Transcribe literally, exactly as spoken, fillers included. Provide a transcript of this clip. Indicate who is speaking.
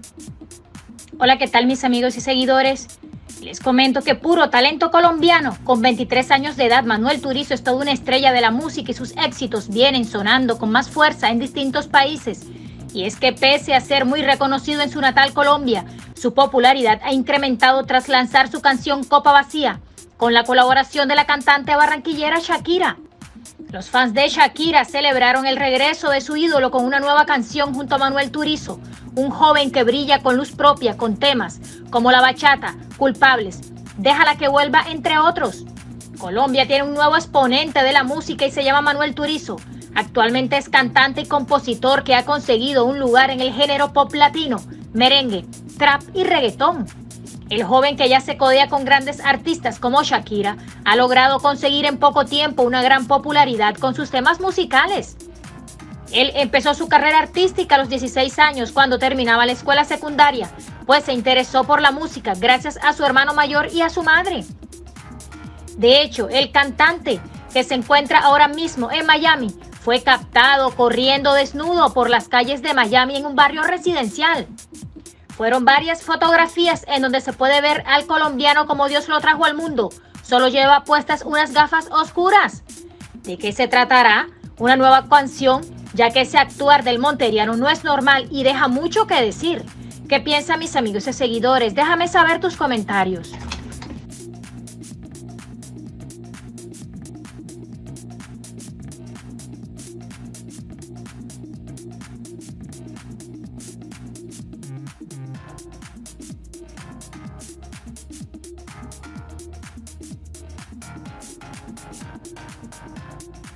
Speaker 1: Hola, ¿qué tal mis amigos y seguidores? Les comento que puro talento colombiano. Con veintitrés años de edad, Manuel Turizo es toda una estrella de la música y sus éxitos vienen sonando con más fuerza en distintos países. Y es que pese a ser muy reconocido en su natal Colombia, su popularidad ha incrementado tras lanzar su canción Copa Vacía, con la colaboración de la cantante barranquillera Shakira. Los fans de Shakira celebraron el regreso de su ídolo con una nueva canción junto a Manuel Turizo, un joven que brilla con luz propia con temas como La Bachata, Culpables, Déjala que vuelva, entre otros. Colombia tiene un nuevo exponente de la música y se llama Manuel Turizo. Actualmente es cantante y compositor que ha conseguido un lugar en el género pop latino, merengue, trap y reggaetón. El joven, que ya se codea con grandes artistas como Shakira, ha logrado conseguir en poco tiempo una gran popularidad con sus temas musicales. Él empezó su carrera artística a los dieciséis años cuando terminaba la escuela secundaria, pues se interesó por la música gracias a su hermano mayor y a su madre. De hecho, el cantante, que se encuentra ahora mismo en Miami, fue captado corriendo desnudo por las calles de Miami en un barrio residencial. Fueron varias fotografías en donde se puede ver al colombiano como Dios lo trajo al mundo. Solo lleva puestas unas gafas oscuras. ¿De qué se tratará? Una nueva canción, ya que ese actuar del monteriano no es normal y deja mucho que decir. ¿Qué piensan mis amigos y seguidores? Déjame saber tus comentarios.